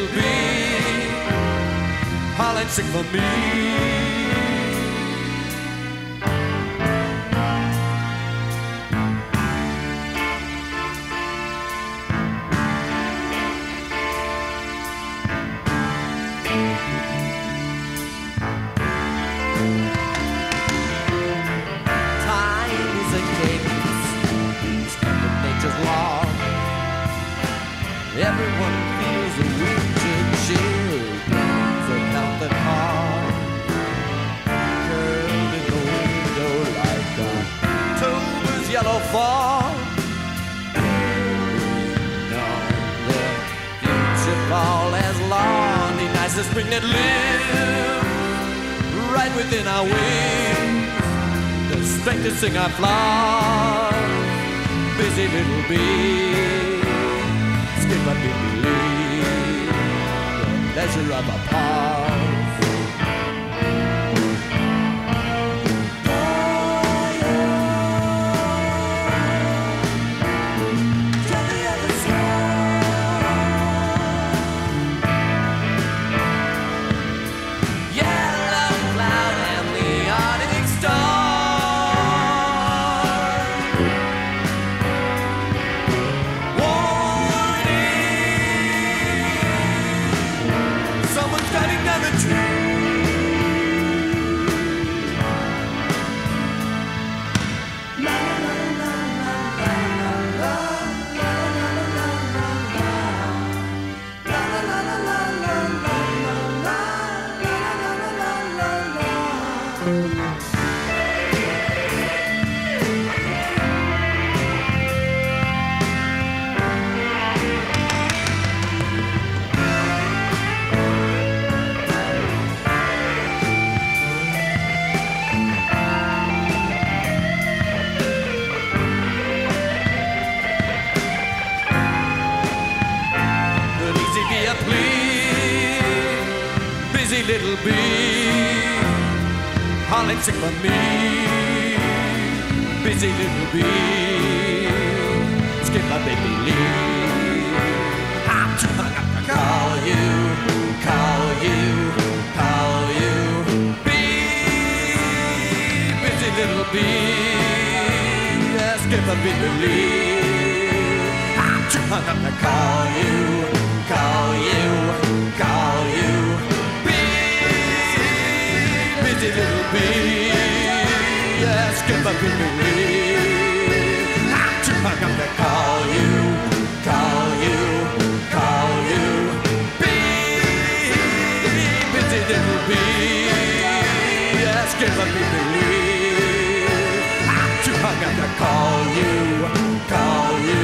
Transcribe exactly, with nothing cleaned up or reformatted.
little bee, holler and sing for me. Everyone feels a winter chill, breeze a mountain hard, curled in the window like October's yellow fall. On the future fall as long, the nice spring that lives right within our wings, the strength to sing our flowers, busy little bee. Skip up and believe the pleasure of a pause. Busy little bee, holler and sing for me. Busy little bee, skip my baby leave. I'm too hung up to call you, call you, call you. Bee, busy little bee, yeah, skip my baby leave. I'm too hung up to call you, call you, call you. Busy little bee, yeah, skip up in the lead. I'm too hung up to call you, call you, call you. Bee, busy little bee, yeah, skip up in the lead. I'm too hung up to call you, call you.